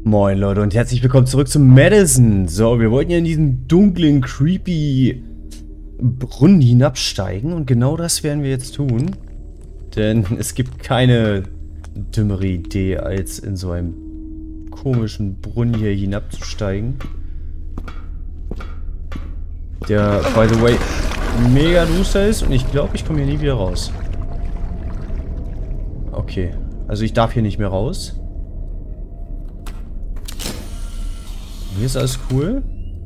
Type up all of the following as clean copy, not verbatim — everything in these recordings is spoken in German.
Moin Leute und herzlich willkommen zurück zu Madison. So, wir wollten ja in diesen dunklen, creepy Brunnen hinabsteigen und genau das werden wir jetzt tun. Denn es gibt keine dümmere Idee, als in so einem komischen Brunnen hier hinabzusteigen. Der, by the way, mega duster ist und ich glaube, ich komme hier nie wieder raus. Okay, also ich darf hier nicht mehr raus. Hier ist alles cool.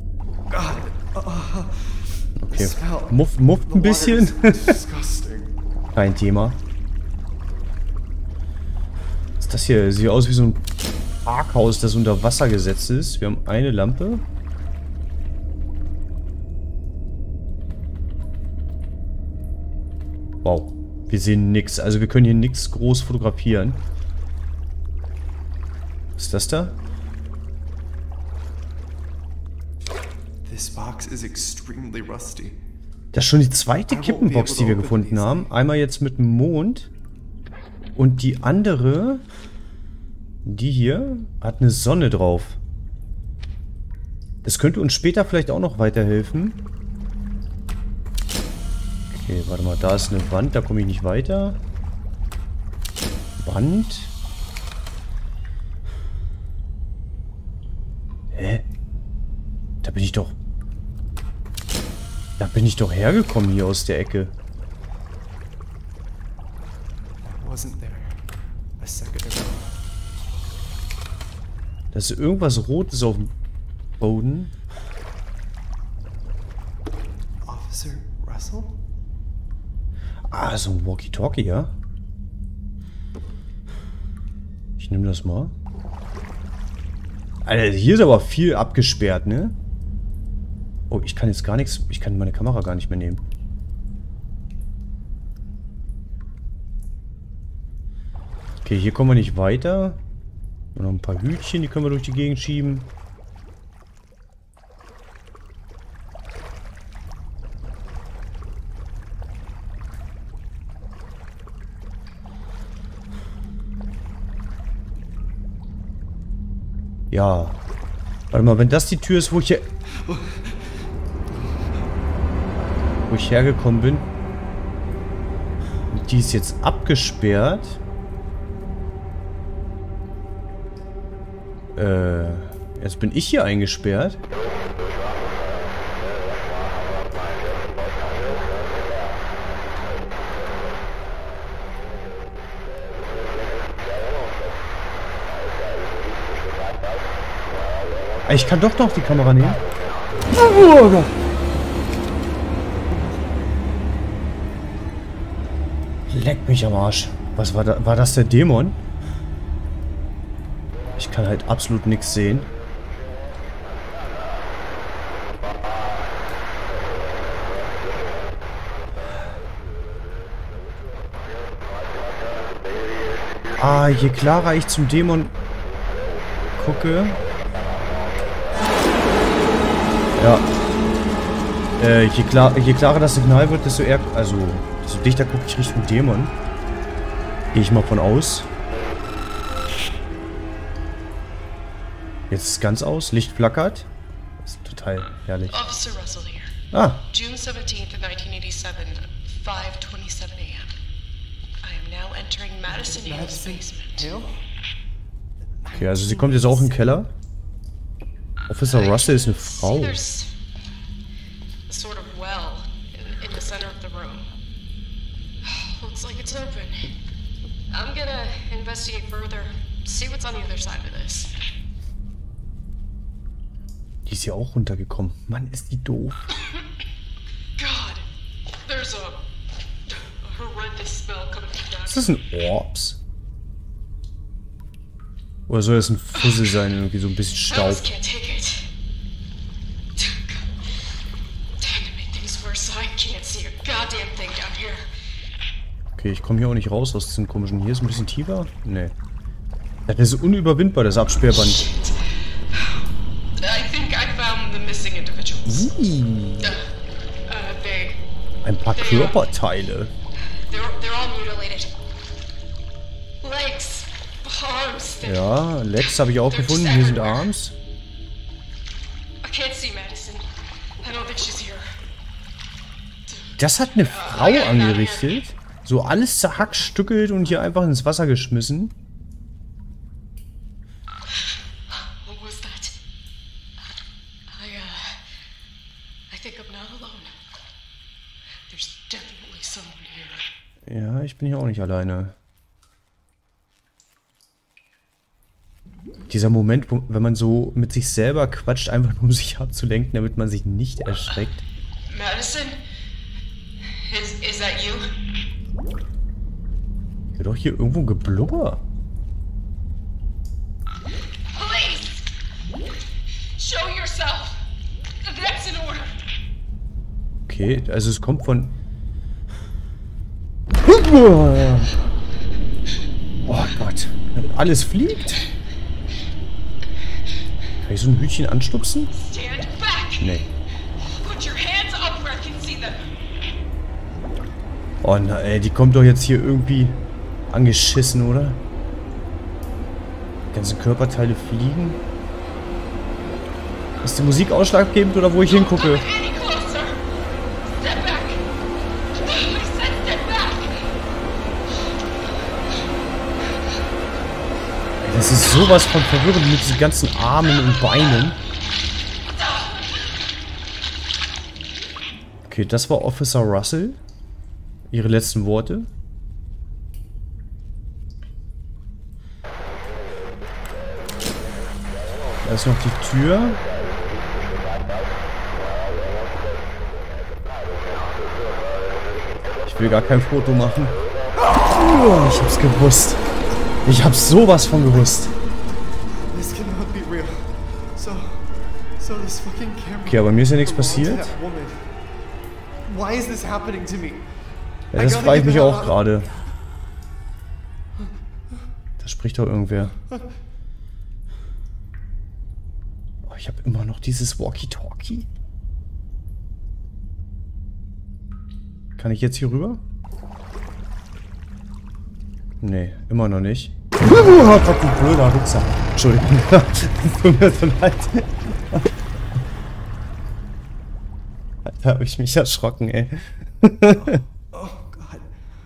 Okay. Mufft ein bisschen. Kein Thema. Was ist das hier? Sieht aus wie so ein Parkhaus, das unter Wasser gesetzt ist. Wir haben eine Lampe. Wow. Wir sehen nichts. Also wir können hier nichts groß fotografieren. Was ist das da? Das ist schon die zweite Kippenbox, die wir gefunden haben. Einmal jetzt mit dem Mond. Und die andere, die hier, hat eine Sonne drauf. Das könnte uns später vielleicht auch noch weiterhelfen. Okay, warte mal, da ist eine Wand, da komme ich nicht weiter. Wand. Hä? Da bin ich doch... Da bin ich doch hergekommen hier aus der Ecke. Da ist irgendwas Rotes auf dem Boden. Officer Russell? Ah, so ein Walkie-Talkie, ja? Ich nehme das mal. Alter, hier ist aber viel abgesperrt, ne? Oh, ich kann jetzt gar nichts... Ich kann meine Kamera gar nicht mehr nehmen. Okay, hier kommen wir nicht weiter. Noch ein paar Hütchen, die können wir durch die Gegend schieben. Ja. Warte mal, wenn das die Tür ist, wo ich hier... Wo ich hergekommen bin. Die ist jetzt abgesperrt. Jetzt bin ich hier eingesperrt. Ich kann doch noch die Kamera nehmen. Oh Gott. Leck mich am Arsch. Was war da? War das der Dämon? Ich kann halt absolut nichts sehen. Ah, je klarer ich zum Dämon gucke. Ja. Je klarer das Signal wird, desto eher... Also, desto dichter gucke ich Richtung Dämon. Gehe ich mal von aus. Jetzt ist es ganz aus. Licht flackert. Das ist total herrlich. Officer Russell here. Ah. June 17th, 1987, 5:27 a.m. I am now entering Madison Hill's basement. Okay, also sie kommt jetzt auch in den Keller. Officer Russell ist eine Frau. There's a sort of well in the center of the room. Looks like it's open. I'm gonna investigate further, see what's on the other side of this. Die ist ja auch runtergekommen. Mann, ist die doof. God, there's a horrendous smell coming from down. Ist das ein Orbs? Oder soll das ein Fussel sein? Irgendwie so ein bisschen Staub. Can't take it. Time to make things worse so I can't see a goddamn thing down here. Okay, ich komme hier auch nicht raus aus diesem komischen... Hier ist ein bisschen tiefer? Nee. Das ist unüberwindbar, das Absperrband. I think I found the missing individuals. Ein paar Körperteile. They're all mutilated. Legs, arms, Ja, Legs habe ich auch gefunden. Hier sind Arms. I can't see Madison. I don't think she's here. Das hat eine Frau angerichtet. So alles zerhackstückelt und hier einfach ins Wasser geschmissen. What was that? I think I'm not alone. There's definitely someone here. Ja, ich bin hier auch nicht alleine. Dieser Moment, wenn man so mit sich selber quatscht, einfach nur um sich abzulenken, damit man sich nicht erschreckt. Madison? Is that you? Ja, doch hier irgendwo Geblubber. Police! Show yourself! That's in order! Okay, also es kommt von... Oh Gott. Alles fliegt. Kann ich so ein Hütchen anstupsen? Stand back! Nee. Put your hands up where I can see them! Oh na ey, die kommt doch jetzt hier irgendwie angeschissen, oder? Die ganzen Körperteile fliegen. Ist die Musik ausschlaggebend oder wo ich hingucke? Any closer! Step back! I said step back! Das ist sowas von verwirrend mit diesen ganzen Armen und Beinen. Okay, das war Officer Russell. Ihre letzten Worte. Da ist noch die Tür. Ich will gar kein Foto machen. Oh, ich hab's gewusst. Ich hab's sowas von gewusst. This cannot be real. So this fucking camera. Okay, aber mir ist ja nichts passiert. That woman. Why is this happening to me? Ja, das frage ich mich auch gerade. Da spricht doch irgendwer. Oh, ich habe immer noch dieses Walkie-Talkie. Kann ich jetzt hier rüber? Nee, immer noch nicht. Oh Gott, du blöder Wichser. Entschuldigung. Tut mir so leid. Da habe ich mich erschrocken, ey. Oh God.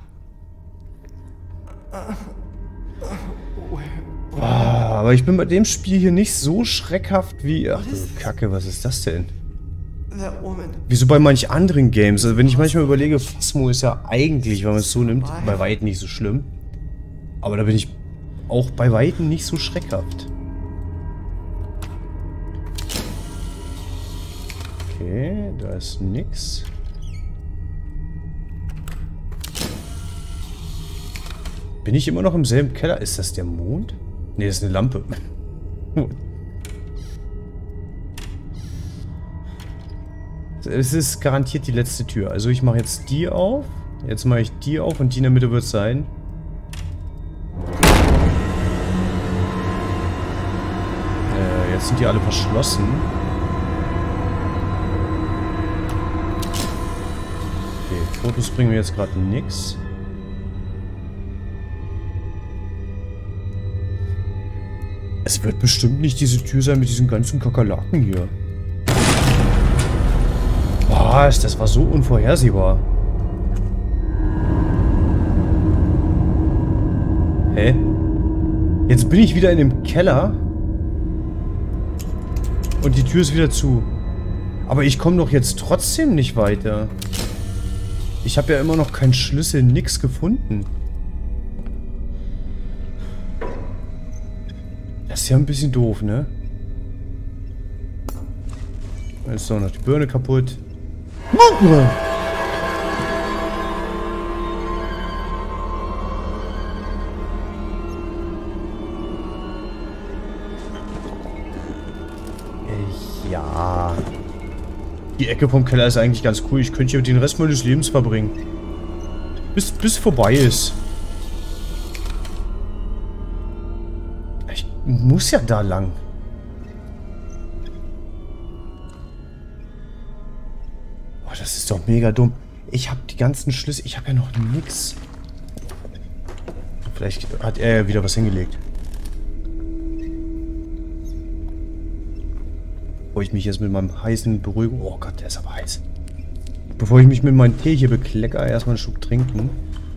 Aber ich bin bei dem Spiel hier nicht so schreckhaft wie... Ach du Kacke, was ist das denn? That woman. Wieso bei manch anderen Games? Also wenn ich manchmal überlege, Phasmo ist ja eigentlich, wenn man es so nimmt, bei Weitem nicht so schlimm. Aber da bin ich auch bei Weitem nicht so schreckhaft. Okay, da ist nix. Bin ich immer noch im selben Keller? Ist das der Mond? Ne, das ist eine Lampe. Es ist garantiert die letzte Tür. Also ich mache jetzt die auf. Jetzt mache ich die auf und die in der Mitte wird es sein. Jetzt sind die alle verschlossen. Okay, Fotos bringen mir jetzt gerade nix. Es wird bestimmt nicht diese Tür sein mit diesen ganzen Kakerlaken hier. Was? Das war so unvorhersehbar. Hä? Jetzt bin ich wieder in dem Keller. Und die Tür ist wieder zu. Aber ich komme doch jetzt trotzdem nicht weiter. Ich habe ja immer noch keinen Schlüssel, nix gefunden. Das ist ja ein bisschen doof, ne? Jetzt ist doch noch die Birne kaputt. Ja. Die Ecke vom Keller ist eigentlich ganz cool. Ich könnte hier den Rest meines Lebens verbringen. Bis vorbei ist. Ich muss ja da lang. Oh, das ist doch mega dumm. Ich habe die ganzen Schlüssel. Ich habe ja noch nix. Vielleicht hat er ja wieder was hingelegt. Bevor ich mich jetzt mit meinem heißen Beruhigung... Oh Gott, der ist aber heiß. Bevor ich mich mit meinem Tee hier beklecker, erstmal einen Schluck trinken.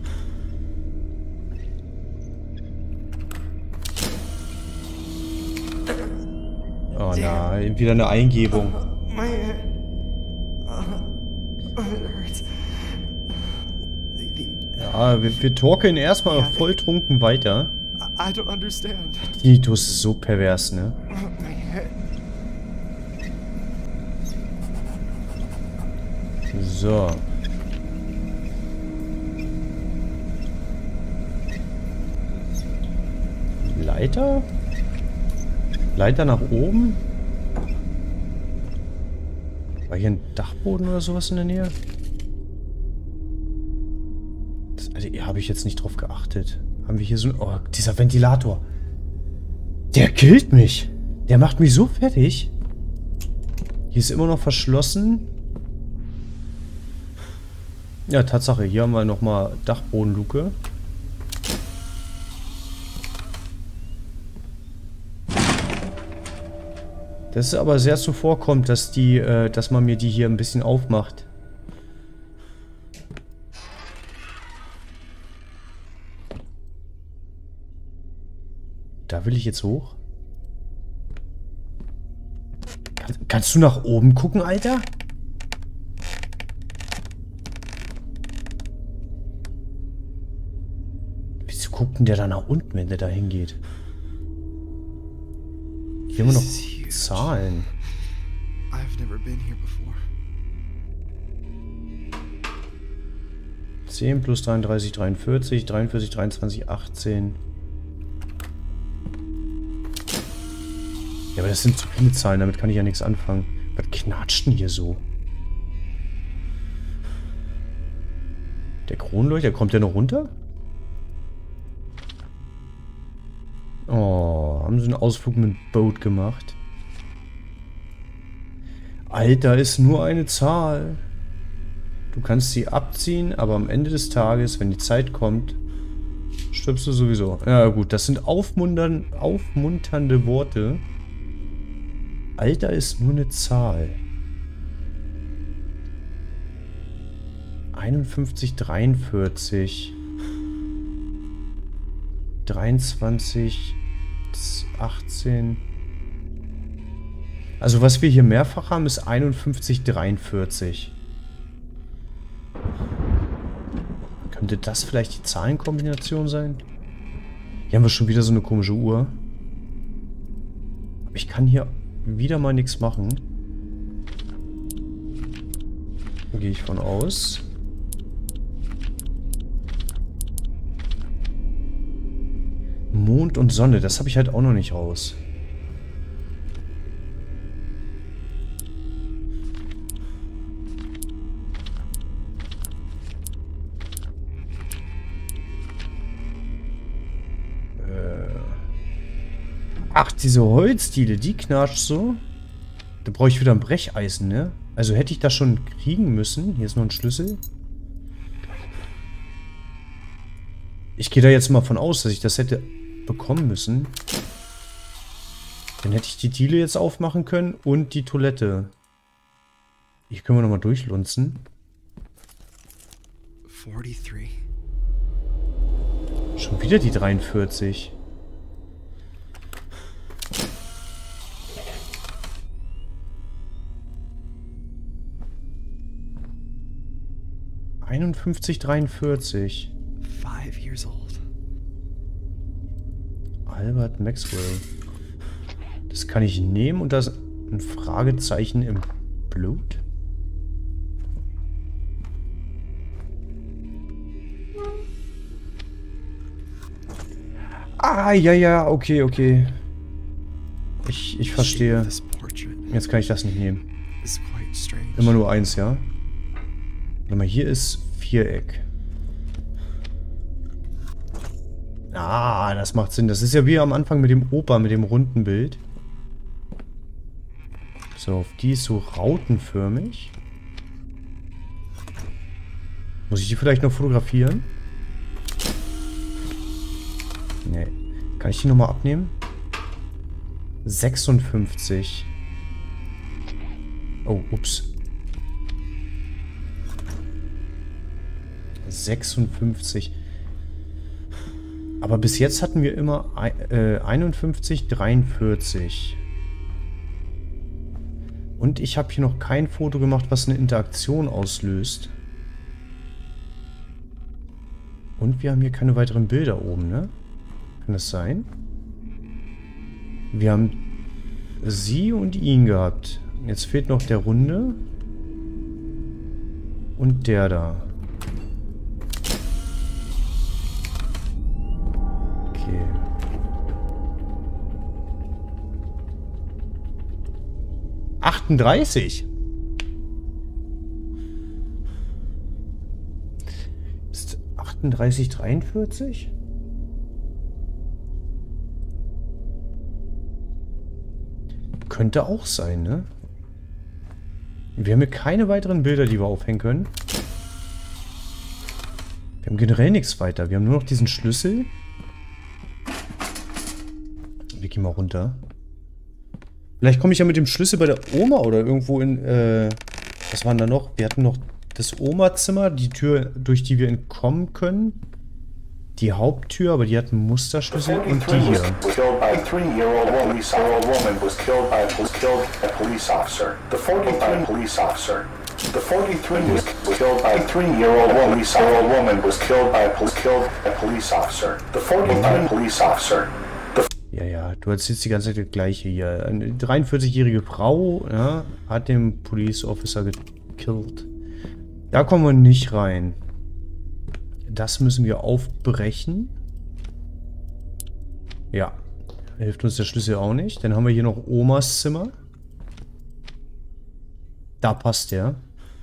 Oh nein, wieder eine Eingebung. My hand. It hurts. Ja, wir torkeln erstmal volltrunken weiter. I don't understand. Tinnitus ist so pervers, ne? My head. So. Leiter? Leiter nach oben? War hier ein Dachboden oder sowas in der Nähe? Also, hier habe ich jetzt nicht drauf geachtet. Haben wir hier so ein... Oh, dieser Ventilator. Der killt mich. Der macht mich so fertig. Hier ist immer noch verschlossen. Ja, Tatsache. Hier haben wir nochmal Dachbodenluke. Das ist aber sehr zuvorkommt, dass man mir die hier ein bisschen aufmacht. Da will ich jetzt hoch. Kannst du nach oben gucken, Alter? Wieso guckt denn der da nach unten, wenn der da hingeht? Hier haben wir noch Zahlen. I've never been here before. 10 plus 33, 43, 43, 23, 18. Ja, aber das sind zu viele Zahlen, damit kann ich ja nichts anfangen. Was knatscht denn hier so? Der Kronleuchter, kommt der noch runter? Oh, haben sie einen Ausflug mit dem Boot gemacht? Alter, ist nur eine Zahl. Du kannst sie abziehen, aber am Ende des Tages, wenn die Zeit kommt, stirbst du sowieso. Ja gut, das sind aufmunternde Worte. Alter ist nur eine Zahl. 51, 43. 23, 18. Also was wir hier mehrfach haben, ist 51, 43. Könnte das vielleicht die Zahlenkombination sein? Hier haben wir schon wieder so eine komische Uhr. Aber ich kann hier wieder mal nichts machen. Da gehe ich von aus. Mond und Sonne, das habe ich halt auch noch nicht raus. Ach, diese Holzdiele, die knatscht so. Da brauche ich wieder ein Brecheisen, ne? Also hätte ich das schon kriegen müssen. Hier ist noch ein Schlüssel. Ich gehe da jetzt mal von aus, dass ich das hätte bekommen müssen. Dann hätte ich die Diele jetzt aufmachen können und die Toilette. Hier können wir nochmal durchlunzen. 43. Schon wieder die 43. (51, 43). 5 years old. Albert Maxwell. Das kann ich nehmen und das ein Fragezeichen im Blut. Ah, ja, okay, okay. Ich verstehe. Jetzt kann ich das nicht nehmen. Immer nur eins, ja? Warte mal, hier ist Viereck. Ah, das macht Sinn. Das ist ja wie am Anfang mit dem Opa, mit dem runden Bild. So, die ist so rautenförmig. Muss ich die vielleicht noch fotografieren? Nee. Kann ich die nochmal abnehmen? 56. Oh, ups. 56. Aber bis jetzt hatten wir immer 51, 43. Und ich habe hier noch kein Foto gemacht, was eine Interaktion auslöst. Und wir haben hier keine weiteren Bilder oben, ne? Kann das sein? Wir haben sie und ihn gehabt. Jetzt fehlt noch der Runde. Und der da. Okay. »38«. Ist 38, 43? Könnte auch sein, ne? Wir haben hier keine weiteren Bilder, die wir aufhängen können. Wir haben generell nichts weiter. Wir haben nur noch diesen Schlüssel. Wir gehen mal runter. Vielleicht komme ich ja mit dem Schlüssel bei der Oma oder irgendwo in, was waren da noch? Wir hatten noch das Oma-Zimmer, die Tür, durch die wir entkommen können. Die Haupttür, aber die hat einen Musterschlüssel und die hier. Ja, du erzählst die ganze Zeit das Gleiche hier. Eine 43-jährige Frau, ja, hat den Police Officer gekillt. Da kommen wir nicht rein. Das müssen wir aufbrechen. Ja. Hilft uns der Schlüssel auch nicht. Dann haben wir hier noch Omas Zimmer. Da passt der.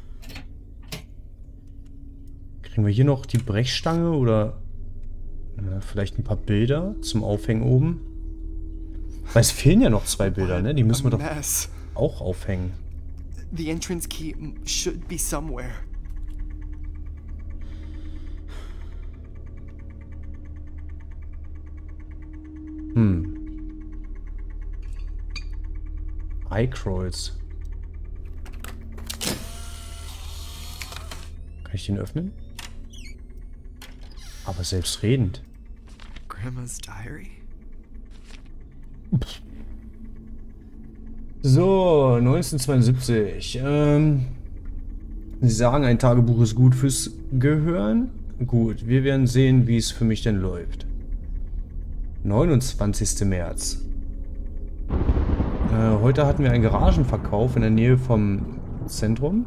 Kriegen wir hier noch die Brechstange oder vielleicht ein paar Bilder zum Aufhängen oben? Weil es fehlen ja noch 2 Bilder, ne? Die müssen wir doch auch aufhängen. The entrance key should be somewhere. Eikreuz. Kann ich den öffnen? Aber selbstredend. Grandma's diary? So, 1972. Sie sagen, ein Tagebuch ist gut fürs Gehirn. Gut, wir werden sehen, wie es für mich denn läuft. 29. März. Heute hatten wir einen Garagenverkauf in der Nähe vom Zentrum.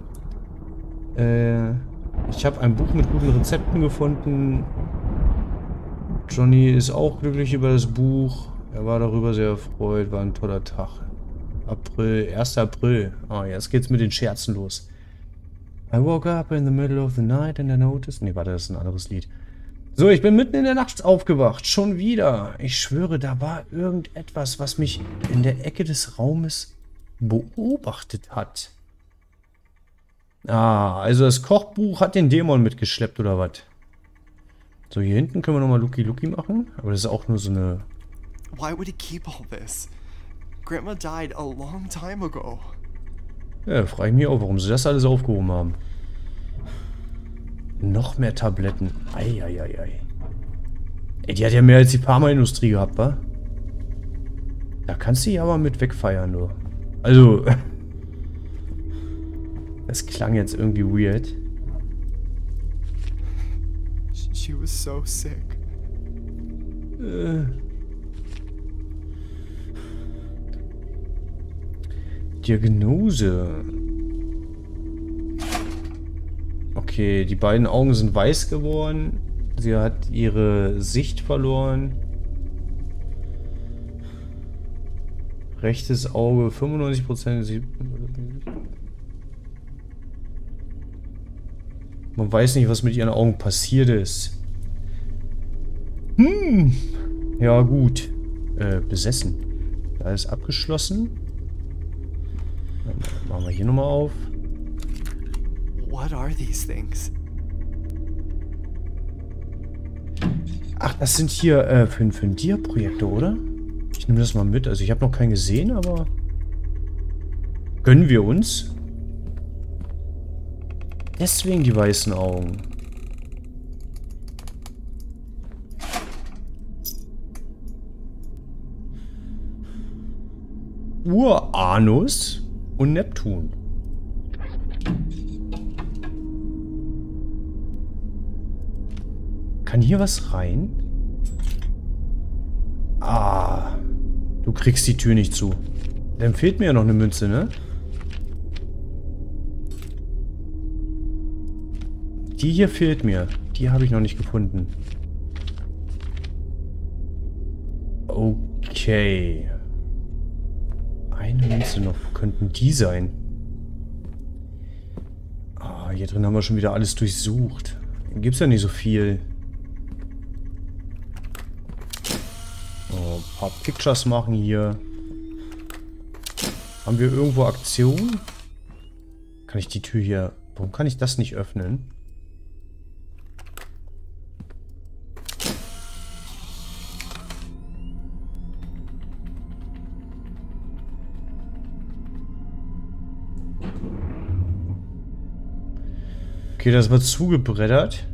Ich habe ein Buch mit guten Rezepten gefunden. Johnny ist auch glücklich über das Buch. Er war darüber sehr erfreut. War ein toller Tag. 1. April. Ah, jetzt geht's mit den Scherzen los. I woke up in the middle of the night and I noticed... Nee, warte, das ist ein anderes Lied. So, ich bin mitten in der Nacht aufgewacht. Schon wieder. Ich schwöre, da war irgendetwas, was mich in der Ecke des Raumes beobachtet hat. Ah, also das Kochbuch hat den Dämon mitgeschleppt, oder was? So, hier hinten können wir nochmal Lucky Lucky machen. Aber das ist auch nur so eine... Why would he keep all this? Grandma died a long time ago. Ja, frage ich mich auch, warum sie das alles aufgehoben haben. Noch mehr Tabletten. Eieiei. Ey, die hat ja mehr als die Pharmaindustrie gehabt, wa? Da kannst du dich aber mit wegfeiern, du. Also... Das klang jetzt irgendwie weird. She was so sick. Diagnose. Okay, die beiden Augen sind weiß geworden. Sie hat ihre Sicht verloren. Rechtes Auge 95%. Man weiß nicht, was mit ihren Augen passiert ist. Ja, gut. Besessen. Da ist abgeschlossen. Dann machen wir hier nochmal auf. What are these things? Ach, das sind hier für ein Dia-Projektor, oder? Ich nehme das mal mit. Also ich habe noch keinen gesehen, aber... Gönnen wir uns. Deswegen die weißen Augen. Uranus und Neptun. Kann hier was rein? Ah. Du kriegst die Tür nicht zu. Dann fehlt mir ja noch eine Münze, ne? Die hier fehlt mir. Die habe ich noch nicht gefunden. Okay. Eine Münze noch. Wo könnten die sein? Ah, hier drin haben wir schon wieder alles durchsucht. Gibt's ja nicht so viel. Oh, ein paar Pictures machen hier. Haben wir irgendwo Aktion? Kann ich die Tür hier... Warum kann ich das nicht öffnen? Okay, das wird zugebreddert.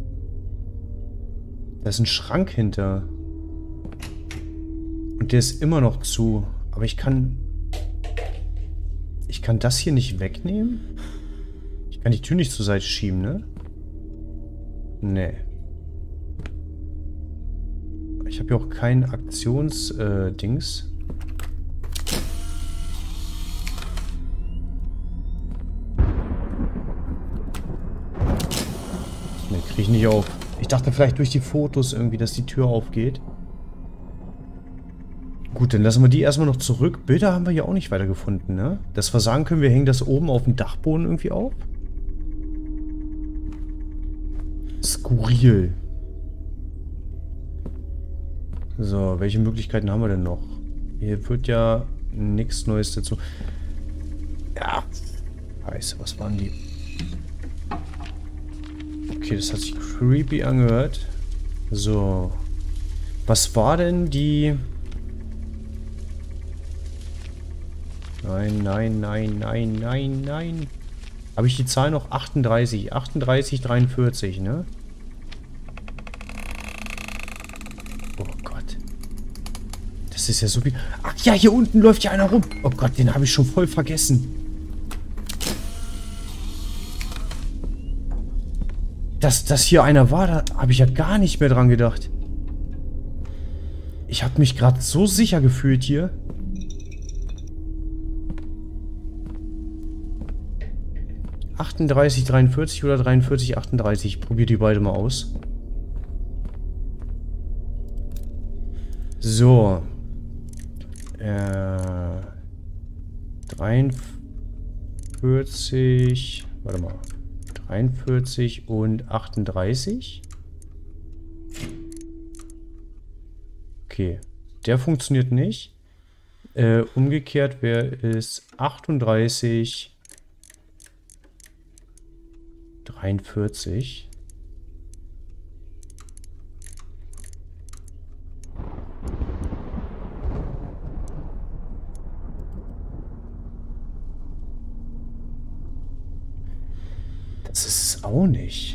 Da ist ein Schrank hinter. Und der ist immer noch zu. Aber ich kann... Ich kann das hier nicht wegnehmen? Ich kann die Tür nicht zur Seite schieben, ne? Nee. Ich habe ja auch kein Aktionsdings. Ne, kriege ich nicht auf. Ich dachte vielleicht durch die Fotos irgendwie, dass die Tür aufgeht. Gut, dann lassen wir die erstmal noch zurück. Bilder haben wir ja auch nicht weiter gefunden, ne? Das wir sagen können, wir hängen das oben auf dem Dachboden irgendwie auf. Skurril. So, welche Möglichkeiten haben wir denn noch? Hier wird ja nichts Neues dazu. Ja. Scheiße, was waren die? Okay, das hat sich creepy angehört. So. Was war denn die... Nein, nein, nein, nein, nein, nein. Habe ich die Zahl noch? 38. 38, 43, ne? Oh Gott. Das ist ja so wie... Ach ja, hier unten läuft ja einer rum. Oh Gott, den habe ich schon voll vergessen. Dass hier einer war, da habe ich ja gar nicht mehr dran gedacht. Ich habe mich gerade so sicher gefühlt hier. ...38, 43 oder 43, 38. Ich probiere die beide mal aus. So. 43... Warte mal. 43 und 38. Okay. Der funktioniert nicht. Umgekehrt wäre es 38... 43. Das ist es auch nicht.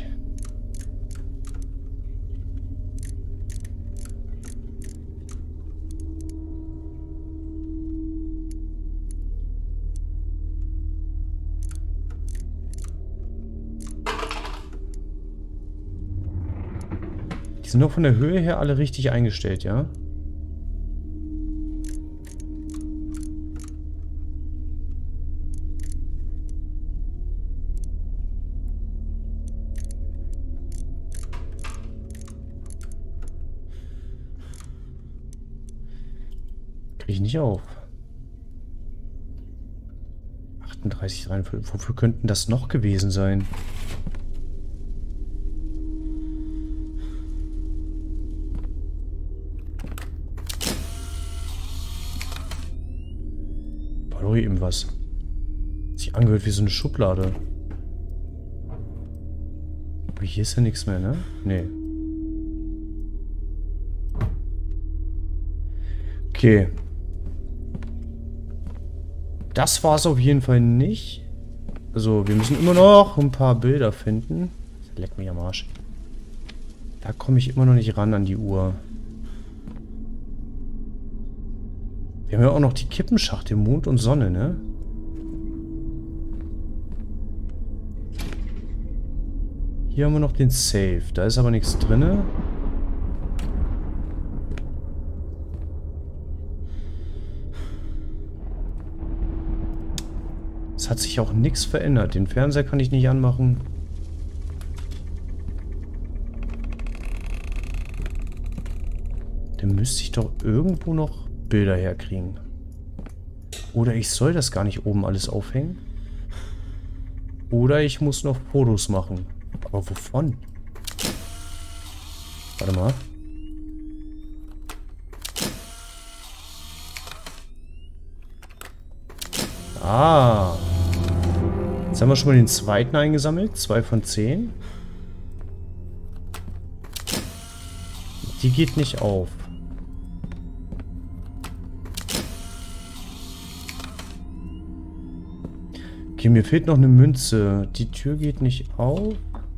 Die sind doch von der Höhe her alle richtig eingestellt, ja? Kriege ich nicht auf. 38, 43. Wofür könnten das noch gewesen sein? Eben was. Sich angehört wie so eine Schublade. Aber hier ist ja nichts mehr, ne? Nee. Okay. Das war es auf jeden Fall nicht. Also, wir müssen immer noch ein paar Bilder finden. Leck mich am Arsch. Da komme ich immer noch nicht ran an die Uhr. Wir haben ja auch noch die Kippenschachtel, Mond und Sonne, ne? Hier haben wir noch den Safe. Da ist aber nichts drin. Es hat sich auch nichts verändert. Den Fernseher kann ich nicht anmachen. Dann müsste ich doch irgendwo noch Bilder herkriegen. Oder ich soll das gar nicht oben alles aufhängen. Oder ich muss noch Fotos machen. Aber wovon? Warte mal. Ah. Jetzt haben wir schon mal den zweiten eingesammelt. 2 von 10. Die geht nicht auf. Okay, mir fehlt noch eine Münze. Die Tür geht nicht auf.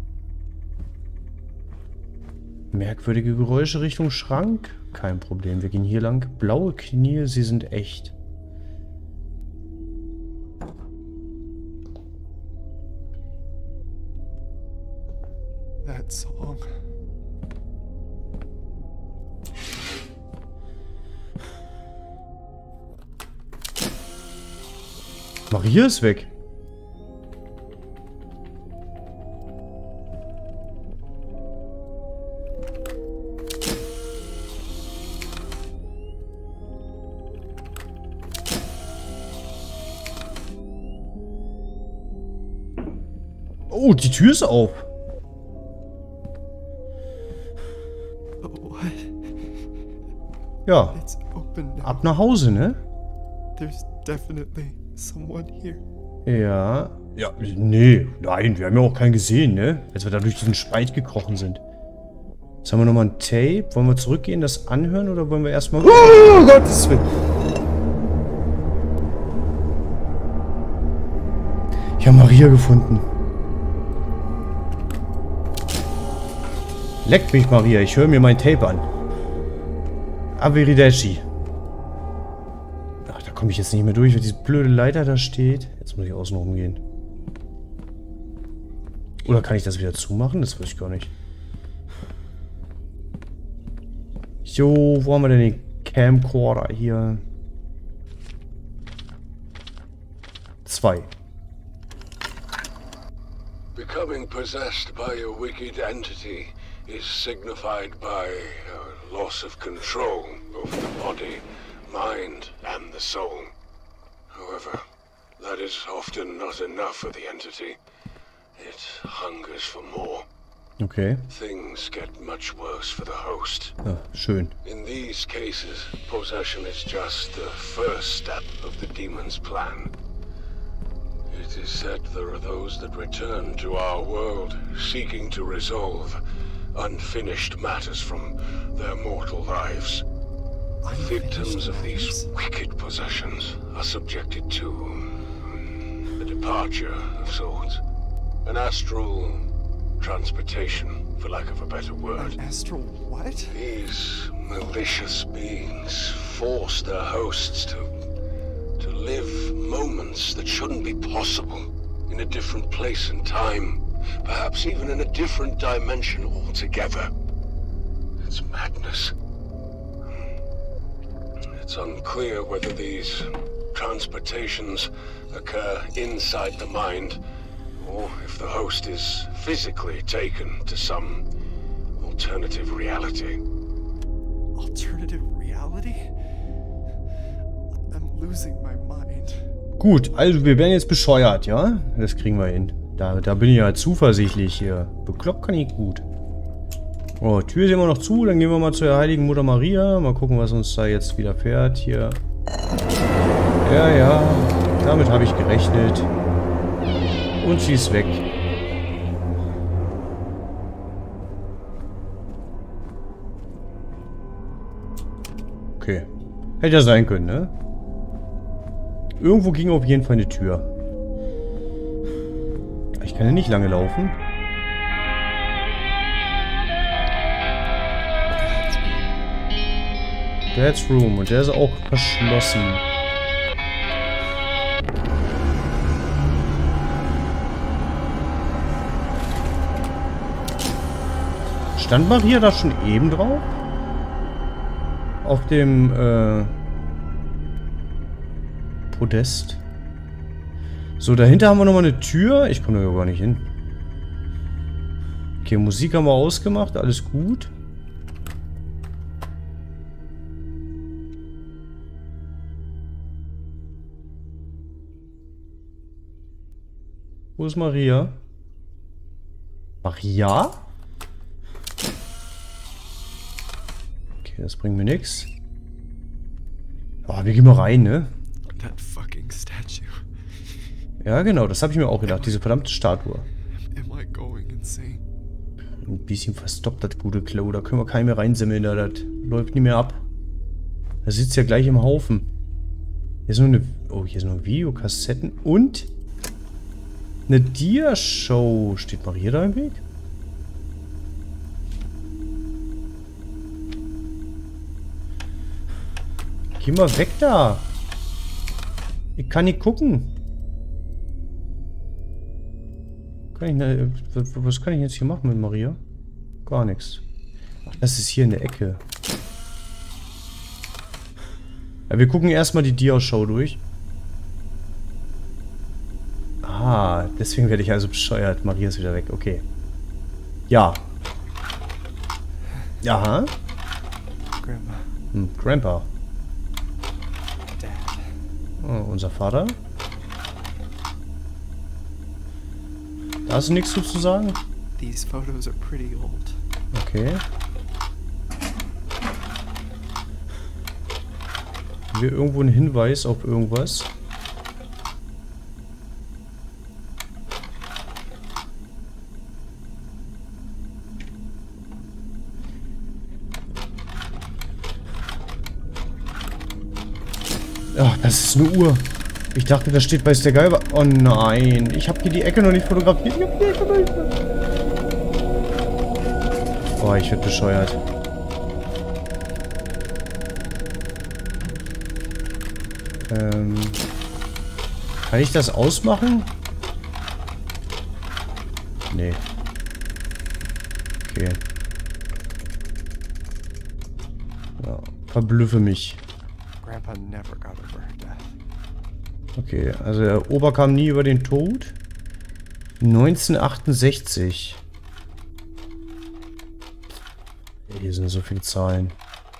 Merkwürdige Geräusche Richtung Schrank. Kein Problem, wir gehen hier lang. Blaue Knie, sie sind echt. That song. Maria ist weg. Oh, die Tür ist auf. What? Ja, It's open now. ab nach Hause, ne? There's definitely someone here. Ja. Ja, nee, nein, wir haben ja auch keinen gesehen, ne? Als wir da durch diesen Spalt gekrochen sind. Jetzt haben wir nochmal ein Tape. Wollen wir zurückgehen, das anhören oder wollen wir erstmal... Oh, Gottes Willen. Ich habe Maria gefunden. Leck mich, Maria. Ich höre mir mein Tape an. Arrivederci. Ach, da komme ich jetzt nicht mehr durch, weil diese blöde Leiter da steht. Jetzt muss ich außen rumgehen. Oder kann ich das wieder zumachen? Das weiß ich gar nicht. Jo, wo haben wir denn den Camcorder hier? 2. Becoming possessed by a wicked entity is signified by a loss of control over the body, mind, and the soul. However, that is often not enough for the entity. It hungers for more. Okay. Things get much worse for the host. Ah, schön. In these cases, possession is just the first step of the demon's plan. It is said there are those that return to our world, seeking to resolve unfinished matters from their mortal lives. Victims of these wicked possessions are subjected to a departure of sorts. An astral transportation, for lack of a better word. An astral what? These malicious beings force their hosts to live moments that shouldn't be possible in a different place and time, perhaps even in a different dimension altogether. It's madness. It's unclear whether these transportations occur inside the mind, or if the host is physically taken to some alternative reality. Alternative reality? I'm losing my mind. Gut, also wir werden jetzt bescheuert, ja? Das kriegen wir hin. Da bin ich ja zuversichtlich hier. Bekloppt kann ich gut. Oh, Tür ist immer noch zu. Dann gehen wir mal zur heiligen Mutter Maria. Mal gucken, was uns da jetzt widerfährt. Hier. Ja, ja. Damit habe ich gerechnet. Und sie ist weg. Okay. Hätte ja sein können, ne? Irgendwo ging auf jeden Fall eine Tür. Ich kann ja nicht lange laufen. Dad's Room. Und der ist auch verschlossen. Stand Maria da schon eben drauf? Auf dem, Podest. So, dahinter haben wir nochmal eine Tür. Ich komme da gar nicht hin. Okay, Musik haben wir ausgemacht. Alles gut. Wo ist Maria? Maria? Okay, das bringt mir nichts. Oh, wir gehen mal rein, ne? That fucking statue. Ja, genau, das habe ich mir auch gedacht. Diese verdammte Statue. Am I going insane? Ein bisschen verstoppt, das gute Klo. Da können wir keinen mehr reinsimmeln, da das läuft nicht mehr ab. Da sitzt ja gleich im Haufen. Hier ist nur eine... Oh, hier sind noch Videokassetten und... eine Dia-Show. Steht Maria da im Weg? Geh mal weg da. Ich kann nicht gucken. Was kann ich jetzt hier machen mit Maria? Gar nichts. Ach, das ist hier in der Ecke. Ja, wir gucken erstmal die Dia-Show durch. Ah, deswegen werde ich also bescheuert. Maria ist wieder weg. Okay. Ja. Aha. Grandma. Grandpa. Dad. Oh, unser Vater. Da hast du nichts zu sagen? These photos are pretty old. Okay. Haben wir irgendwo einen Hinweis auf irgendwas? Ach, das ist eine Uhr. Ich dachte, da steht weiß der Geiger. Oh nein, ich habe hier die Ecke noch nicht fotografiert. Ich hab die Ecke noch nicht. Oh, ich werde bescheuert. Kann ich das ausmachen? Nee. Okay. Ja, verblüffe mich. Grandpa never got over her death. Okay, also der Opa kam nie über den Tod. 1968. Hier sind so viele Zahlen.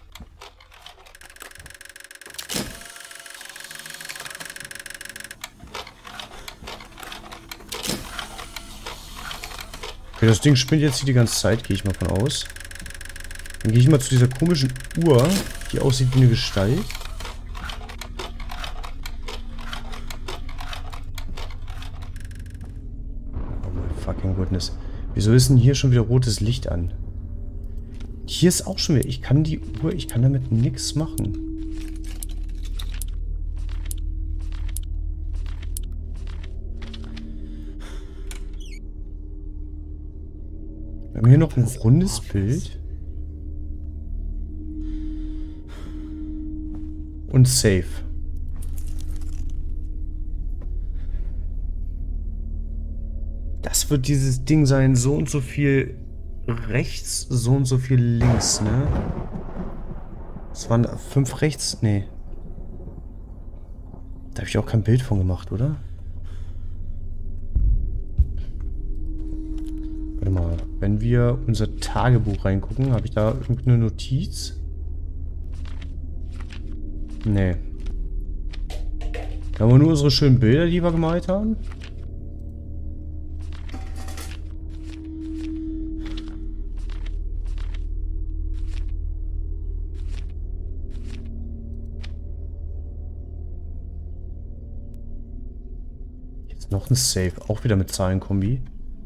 Okay, das Ding spinnt jetzt hier die ganze Zeit, gehe ich mal von aus. Dann gehe ich mal zu dieser komischen Uhr, die aussieht wie eine Gestalt. Oh my fucking goodness. Wieso ist denn hier schon wieder rotes Licht an? Hier ist auch schon wieder... Ich kann die Uhr... Ich kann damit nichts machen. Wir haben hier noch ein rundes Bild. Und Safe. Das wird dieses Ding sein, so und so viel rechts, so und so viel links, ne? Es waren 5 rechts? Nee. Da habe ich auch kein Bild von gemacht, oder? Warte mal, wenn wir unser Tagebuch reingucken, habe ich da irgendeine Notiz? Nee. Da haben wir nur unsere schönen Bilder, die wir gemalt haben. Jetzt noch ein Safe, auch wieder mit Zahlenkombi.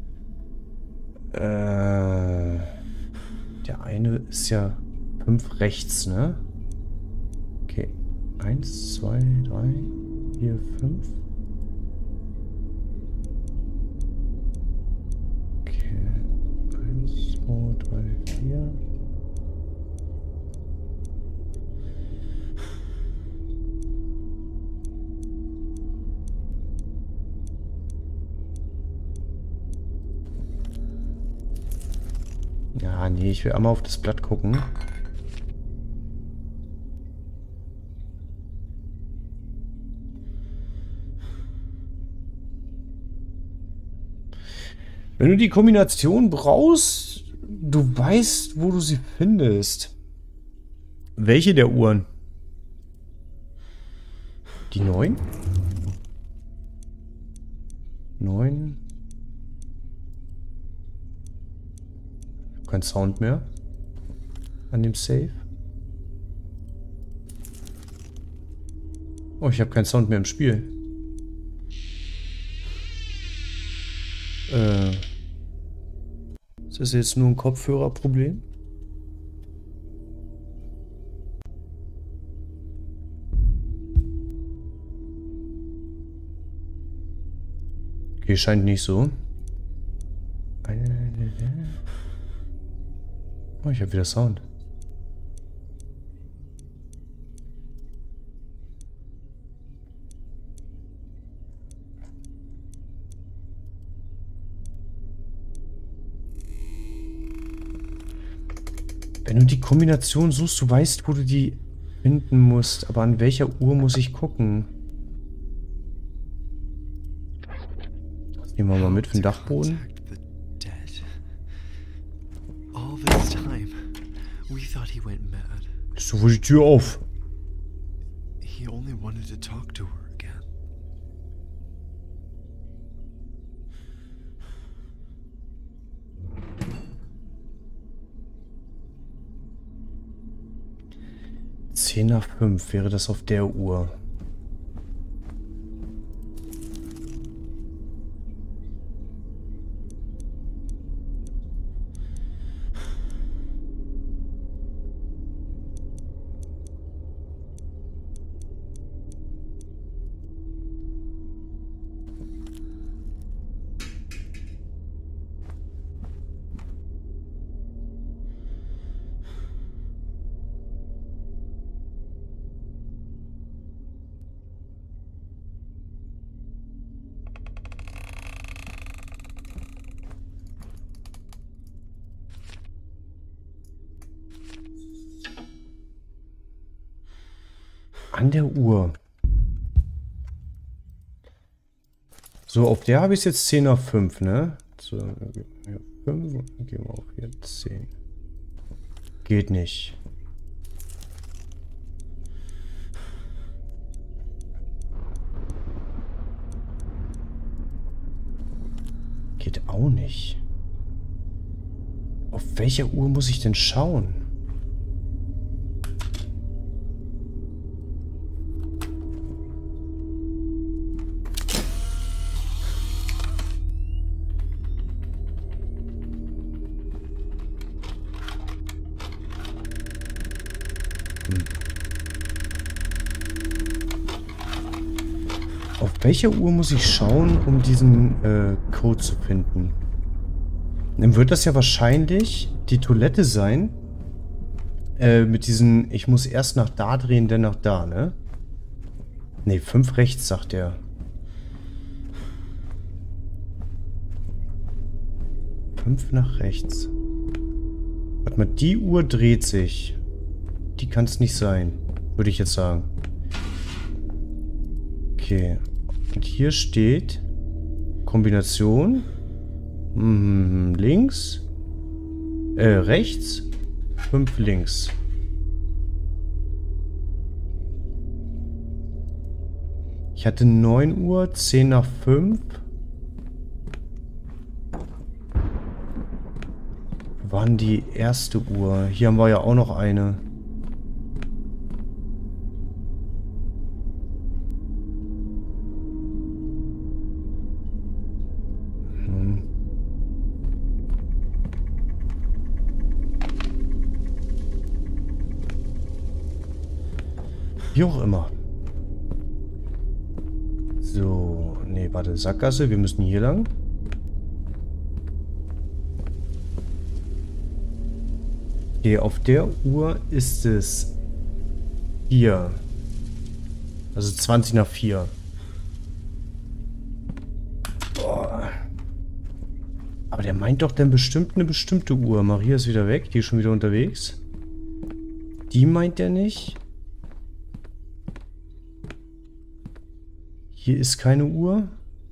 Der eine ist ja 5 rechts, ne? Okay. 1, 2, 3, 4, 5. 2, 3, 4. Ja, nee, ich will einmal auf das Blatt gucken. Wenn du die Kombination brauchst, du weißt, wo du sie findest. Welche der Uhren? Die 9? 9. Kein Sound mehr an dem Safe. Oh, ich habe keinen Sound mehr im Spiel. Ist das jetzt nur ein Kopfhörerproblem? Okay, scheint nicht so. Oh, ich habe wieder Sound. Wenn du die Kombination suchst, du weißt, wo du die finden musst. Aber an welcher Uhr muss ich gucken? Das nehmen wir mal mit für den Dachboden. So, wo die Tür auf? He only wanted to talk to her again. Zehn nach 5 wäre das auf der Uhr. An der Uhr. So, auf der habe ich es jetzt 10 nach 5, ne? So, ja, 5, gehen wir auf hier 10. Geht nicht. Geht auch nicht. Auf welcher Uhr muss ich denn schauen? Auf welcher Uhr muss ich schauen, um diesen Code zu finden? Dann wird das ja wahrscheinlich die Toilette sein. Mit diesen, ich muss erst nach da drehen, dann nach da, ne? Ne, 5 rechts, sagt er. 5 nach rechts. Warte mal, die Uhr dreht sich. Die kann es nicht sein, würde ich jetzt sagen. Okay. Und hier steht Kombination. Links. Rechts. 5 links. Ich hatte 9 Uhr, 10 nach 5. Wo war denn die erste Uhr? Hier haben wir ja auch noch eine. Wie auch immer. So, nee, warte, Sackgasse, wir müssen hier lang. Okay, auf der Uhr ist es 4. Also 20 nach 4. Boah. Aber der meint doch dann bestimmt eine bestimmte Uhr. Maria ist wieder weg, die ist schon wieder unterwegs. Die meint er nicht. Hier ist keine Uhr.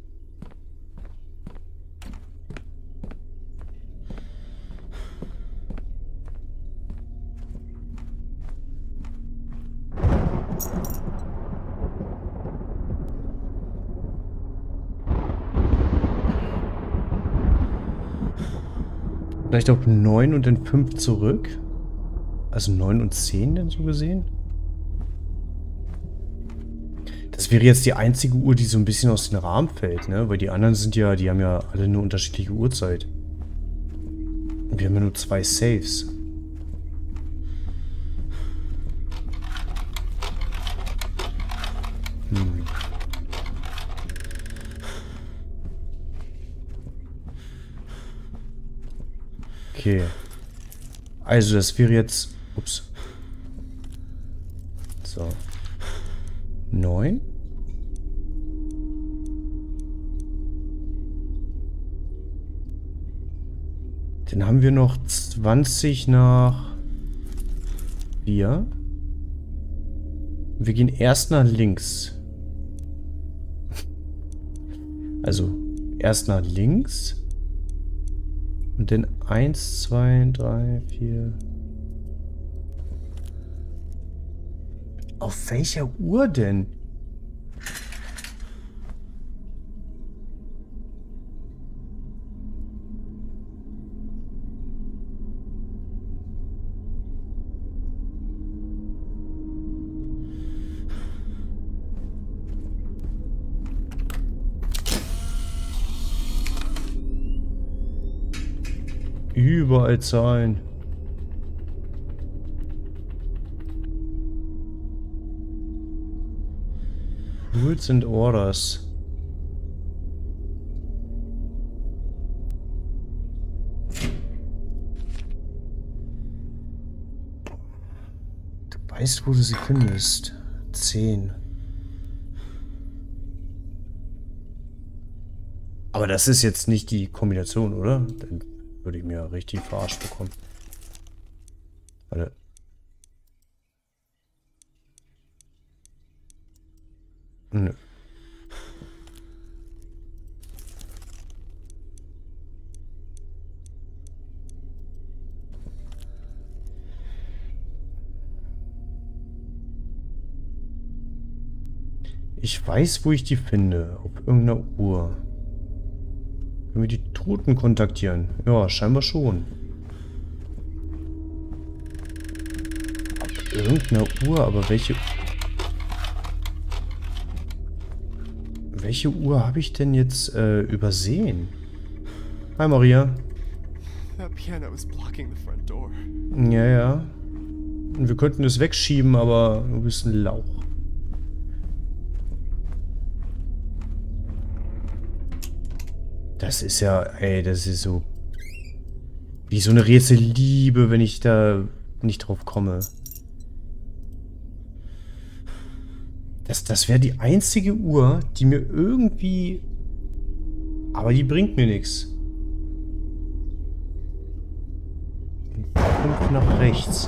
Vielleicht auch 9 und dann 5 zurück. Also 9 und 10 denn so gesehen. Das wäre jetzt die einzige Uhr, die so ein bisschen aus dem Rahmen fällt, ne? Weil die anderen sind ja, die haben ja alle eine unterschiedliche Uhrzeit. Und wir haben ja nur 2 Saves. Okay. Also das wäre jetzt... Ups. So. 9. Dann haben wir noch 20 nach 4. Wir gehen erst nach links. Also erst nach links. Und dann 1, 2, 3, 4. Auf welcher Uhr denn? Überall Zahlen. Rules and Orders. Du weißt, wo du sie findest. 10. Aber das ist jetzt nicht die Kombination, oder? Dann würde ich mir richtig verarscht bekommen. Warte. Nö. Ich weiß, wo ich die finde. Auf irgendeiner Uhr. Können wir die Toten kontaktieren? Ja, scheinbar schon. Auf irgendeiner Uhr, aber welche... Welche Uhr habe ich denn jetzt übersehen? Hi Maria. That piano is blocking the front door. Ja, ja. Und wir könnten es wegschieben, aber du bist ein Lauch. Das ist ja, ey, das ist so... Wie so eine Rätselliebe, wenn ich da nicht drauf komme. Das wäre die einzige Uhr, die mir irgendwie... Aber die bringt mir nichts. 5 nach rechts.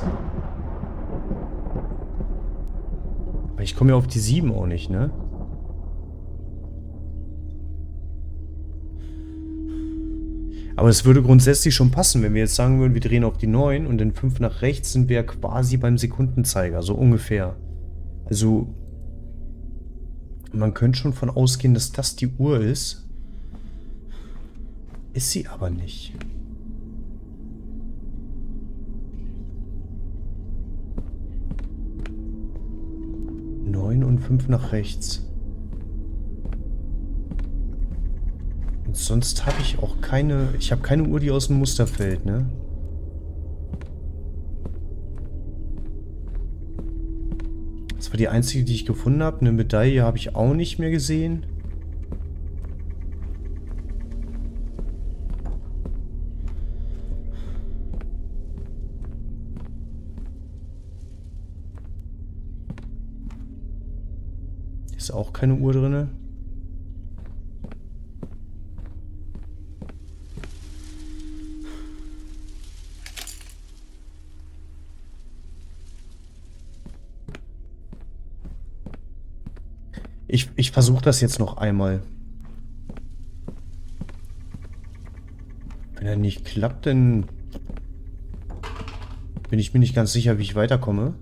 Aber ich komme ja auf die 7 auch nicht, ne? Aber es würde grundsätzlich schon passen, wenn wir jetzt sagen würden, wir drehen auf die 9 und dann 5 nach rechts sind wir quasi beim Sekundenzeiger, so ungefähr. Also... Man könnte schon von ausgehen, dass das die Uhr ist. Ist sie aber nicht. Neun und 5 nach rechts. Und sonst habe ich auch keine... Ich habe keine Uhr, die aus dem Muster fällt, ne? Das war die einzige, die ich gefunden habe. Eine Medaille habe ich auch nicht mehr gesehen. Ist auch keine Uhr drin. Ich versuche das jetzt noch einmal. Wenn er nicht klappt, dann bin ich mir nicht ganz sicher, wie ich weiterkomme.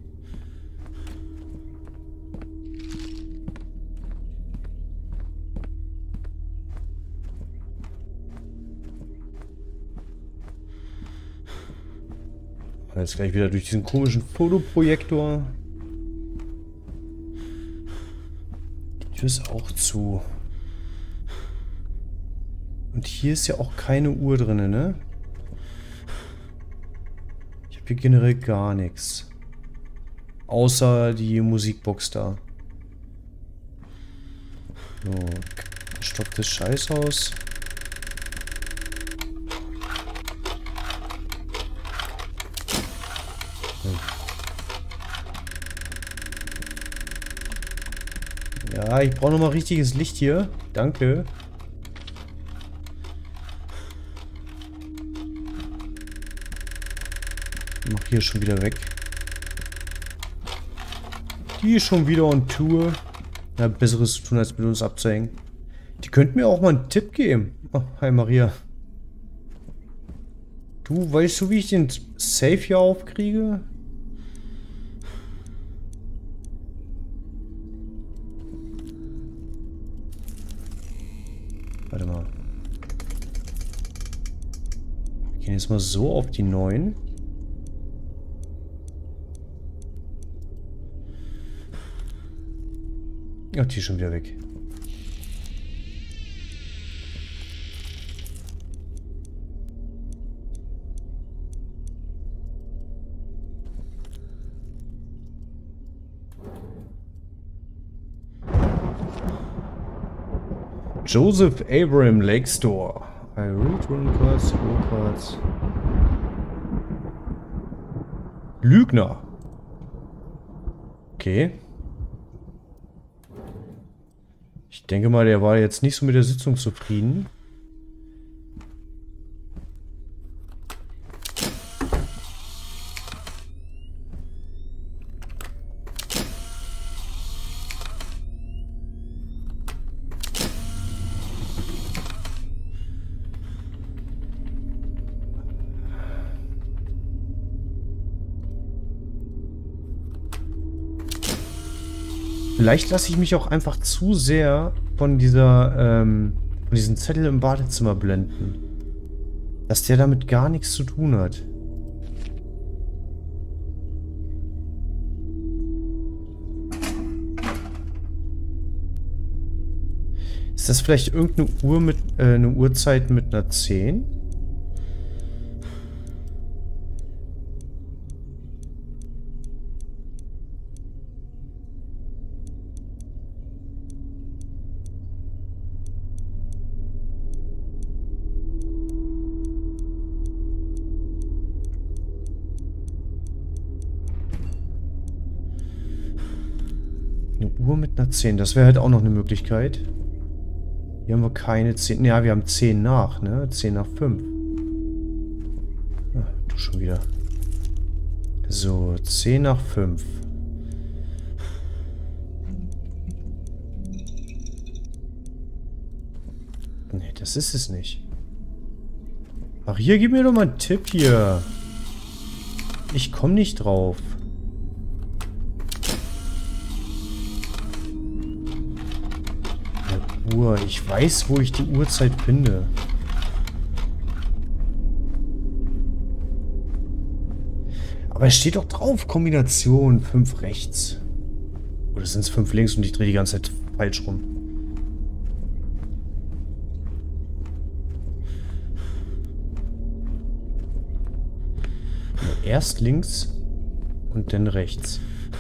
Jetzt gleich wieder durch diesen komischen Fotoprojektor. Die Tür ist auch zu. Und hier ist ja auch keine Uhr drin, ne? Ich habe hier generell gar nichts. Außer die Musikbox da. So, verstocktes Scheißhaus. Ja, ich brauche nochmal richtiges Licht hier. Danke. Mach hier schon wieder weg. Die ist schon wieder on Tour. Ja, Besseres zu tun, als mit uns abzuhängen. Die könnten mir auch mal einen Tipp geben. Oh, hi Maria. Du, weißt du, wie ich den Safe hier aufkriege? Warte mal. Wir gehen jetzt mal so auf die 9. Ja, die ist schon wieder weg. Joseph Abraham Lake Store. I read run cards, roll cards. Lügner. Okay. Ich denke mal, der war jetzt nicht so mit der Sitzung zufrieden. Vielleicht lasse ich mich auch einfach zu sehr von von diesem Zettel im Badezimmer blenden. Dass der damit gar nichts zu tun hat. Ist das vielleicht irgendeine Uhr mit, eine Uhrzeit mit einer 10? Uhr mit einer 10, das wäre halt auch noch eine Möglichkeit. Hier haben wir keine 10. Ja, wir haben 10 nach, ne? 10 nach 5. Ach, du schon wieder. So, 10 nach 5. Ne, das ist es nicht. Ach, hier, gib mir doch mal einen Tipp hier. Ich komme nicht drauf. Uhr. Ich weiß, wo ich die Uhrzeit finde. Aber es steht doch drauf, Kombination 5 rechts. Oder sind es 5 links und ich drehe die ganze Zeit falsch rum? Erst links und dann rechts.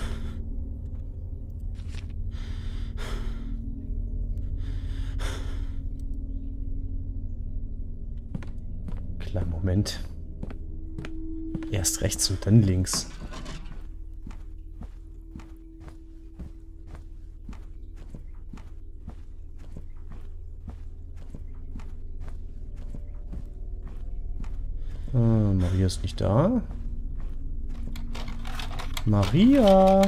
Kleinen Moment. Erst rechts und dann links. Maria ist nicht da. Maria!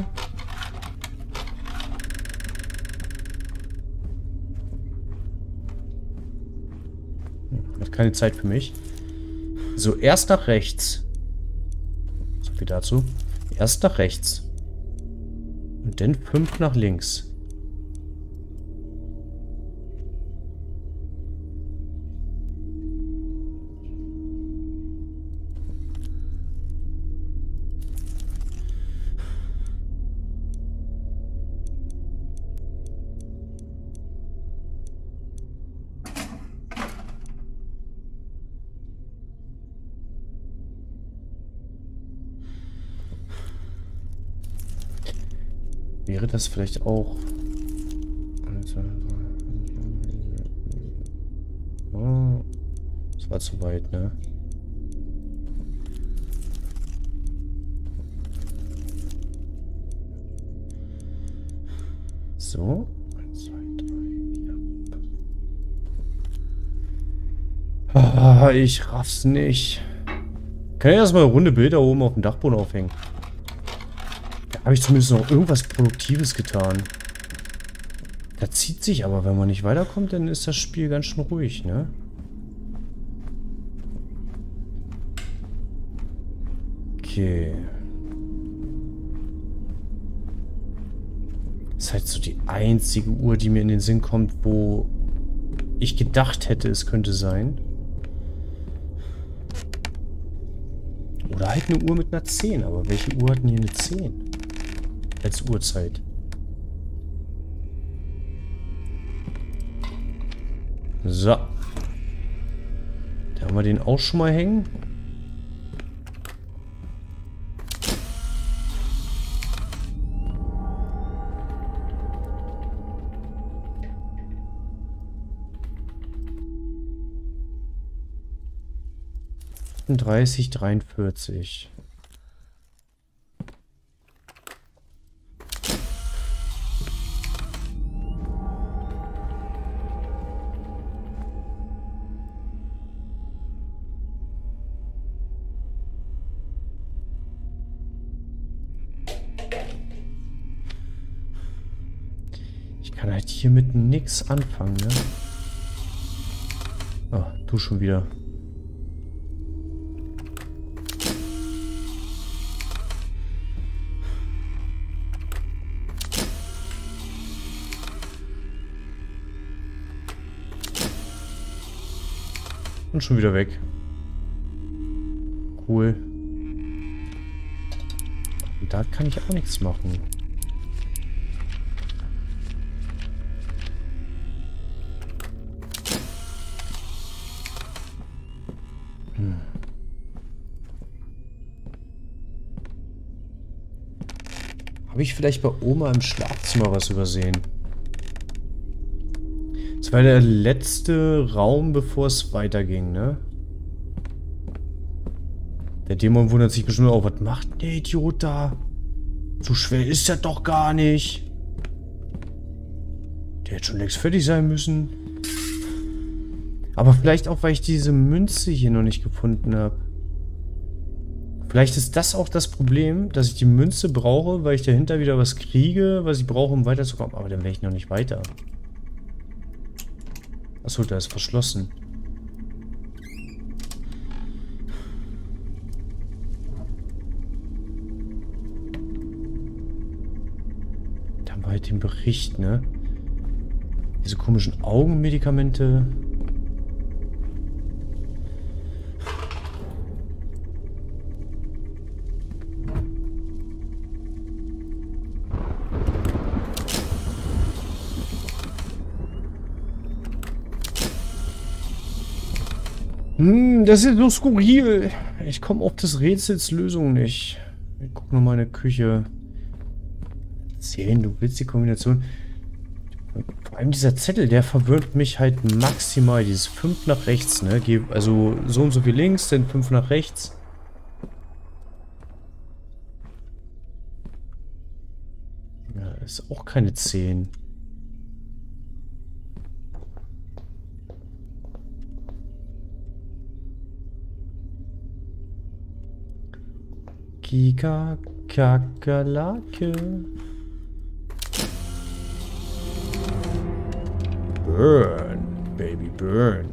Hat keine Zeit für mich. So, erst nach rechts. So viel dazu. Erst nach rechts. Und dann 5 nach links. Wäre das vielleicht auch... Oh, das war zu weit, ne? So. 1, 2, 3, 4. Ah, ich raff's nicht. Kann ich erstmal eine runde Bilder oben auf dem Dachboden aufhängen? Habe ich zumindest noch irgendwas Produktives getan. Da zieht sich aber, wenn man nicht weiterkommt, dann ist das Spiel ganz schön ruhig, ne? Okay. Das ist halt so die einzige Uhr, die mir in den Sinn kommt, wo ich gedacht hätte, es könnte sein. Oder halt eine Uhr mit einer 10. Aber welche Uhr hat denn hier eine 10? Als Uhrzeit. So. Da haben wir den auch schon mal hängen. Und 30:43. Ich kann halt hier mit nix anfangen, ne? Oh, du schon wieder. Und schon wieder weg. Cool. Und da kann ich auch nichts machen. Habe ich vielleicht bei Oma im Schlafzimmer was übersehen? Das war der letzte Raum, bevor es weiterging, ne? Der Dämon wundert sich bestimmt auch, was macht der Idiot da? So schwer ist er doch gar nicht. Der hätte schon längst fertig sein müssen. Aber vielleicht auch, weil ich diese Münze hier noch nicht gefunden habe. Vielleicht ist das auch das Problem, dass ich die Münze brauche, weil ich dahinter wieder was kriege, was ich brauche, um weiterzukommen. Aber dann wäre ich noch nicht weiter. Achso, da ist verschlossen. Da haben wir halt den Bericht, ne? Diese komischen Augenmedikamente. Das ist so skurril. Ich komme auf des Rätsels Lösung nicht. Ich gucke nochmal in der Küche. 10, du willst die Kombination. Vor allem dieser Zettel, der verwirrt mich halt maximal. Dieses 5 nach rechts, ne? Also so und so viel links, dann 5 nach rechts. Ja, ist auch keine 10. Kika Kakerlake. Burn, Baby, burn.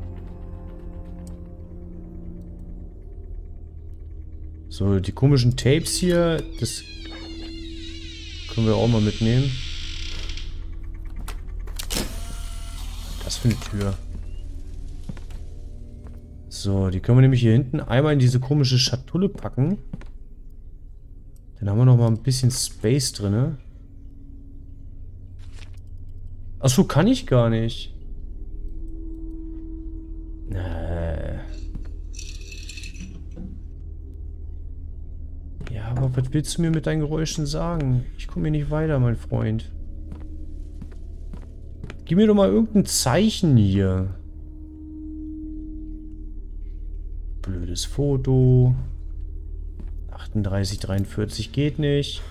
So, die komischen Tapes hier, das können wir auch mal mitnehmen. Was für eine Tür? So, die können wir nämlich hier hinten einmal in diese komische Schatulle packen. Dann haben wir noch mal ein bisschen Space drin. Achso, kann ich gar nicht. Ja, aber was willst du mir mit deinen Geräuschen sagen? Ich komme hier nicht weiter, mein Freund. Gib mir doch mal irgendein Zeichen hier. Blödes Foto. 3843 geht nicht.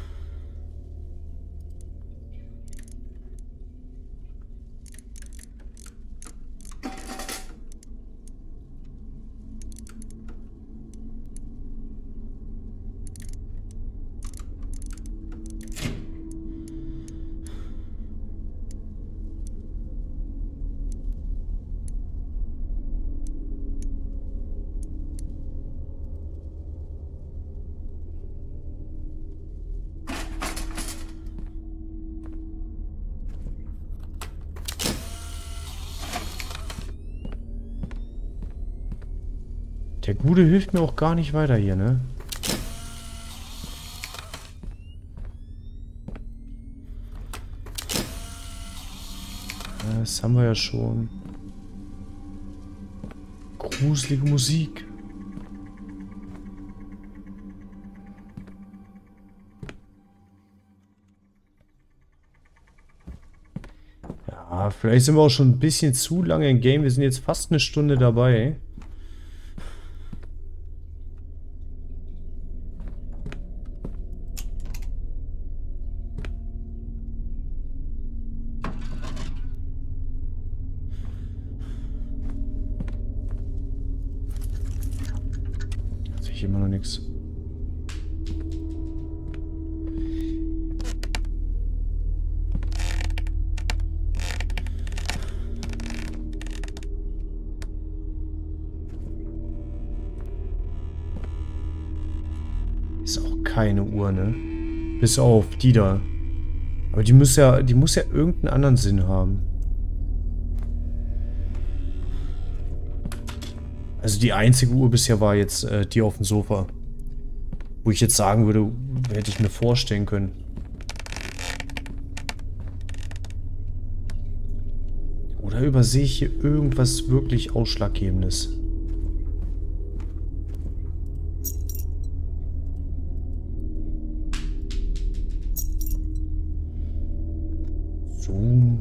Der Gute hilft mir auch gar nicht weiter hier, ne? Das haben wir ja schon. Gruselige Musik. Ja, vielleicht sind wir auch schon ein bisschen zu lange im Game. Wir sind jetzt fast eine Stunde dabei. Immer noch nichts. Ist auch keine Uhr, ne? Bis auf die da. Aber die muss ja irgendeinen anderen Sinn haben. Also die einzige Uhr bisher war jetzt die auf dem Sofa. Wo ich jetzt sagen würde, hätte ich mir vorstellen können. Oder übersehe ich hier irgendwas wirklich Ausschlaggebendes? So.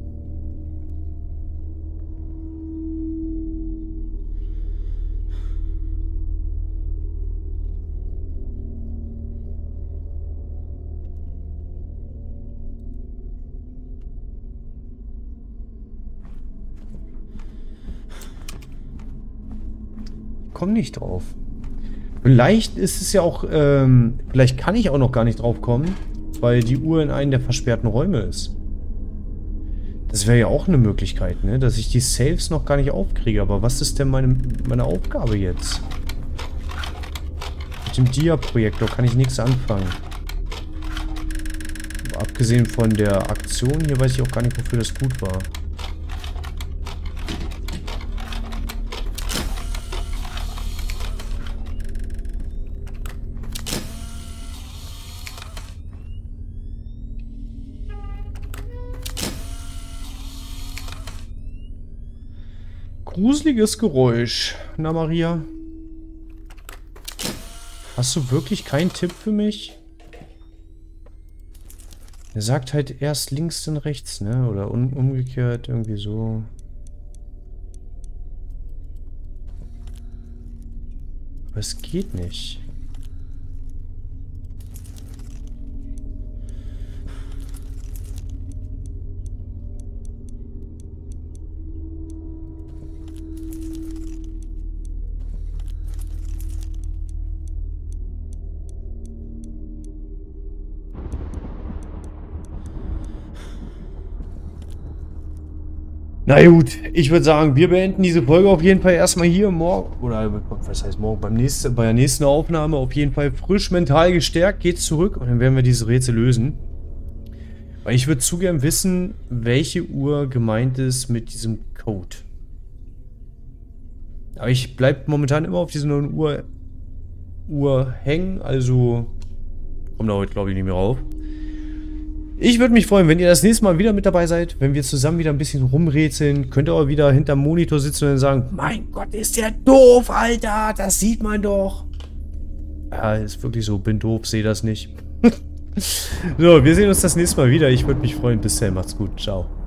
Komm nicht drauf. Vielleicht ist es ja auch, vielleicht kann ich auch noch gar nicht drauf kommen, weil die Uhr in einem der versperrten Räume ist. Das wäre ja auch eine Möglichkeit, ne? Dass ich die Saves noch gar nicht aufkriege. Aber was ist denn meine Aufgabe jetzt? Mit dem Dia-Projektor kann ich nichts anfangen. Aber abgesehen von der Aktion hier weiß ich auch gar nicht, wofür das gut war. Gruseliges Geräusch. Na, Maria? Hast du wirklich keinen Tipp für mich? Er sagt halt erst links, dann rechts, ne? Oder umgekehrt, irgendwie so. Aber es geht nicht. Na gut, ich würde sagen, wir beenden diese Folge auf jeden Fall erstmal hier morgen. Oder was heißt morgen? Bei der nächsten Aufnahme auf jeden Fall frisch mental gestärkt. Geht's zurück und dann werden wir diese Rätsel lösen. Weil ich würde zu gern wissen, welche Uhr gemeint ist mit diesem Code. Aber ich bleibe momentan immer auf dieser neuen Uhr hängen. Also kommt da heute, glaube ich, nicht mehr rauf. Ich würde mich freuen, wenn ihr das nächste Mal wieder mit dabei seid, wenn wir zusammen wieder ein bisschen rumrätseln. Könnt ihr aber wieder hinterm Monitor sitzen und dann sagen, mein Gott, ist der doof, Alter, das sieht man doch. Ja, ist wirklich so, bin doof, sehe das nicht. So, wir sehen uns das nächste Mal wieder. Ich würde mich freuen. Bis dann, macht's gut, ciao.